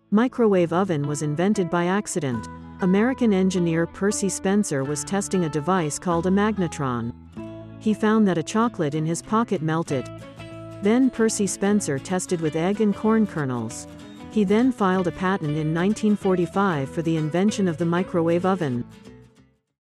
Microwave oven was invented by accident. American engineer Percy Spencer was testing a device called a magnetron. He found that a chocolate in his pocket melted. Then Percy Spencer tested with egg and corn kernels. He then filed a patent in 1945 for the invention of the microwave oven.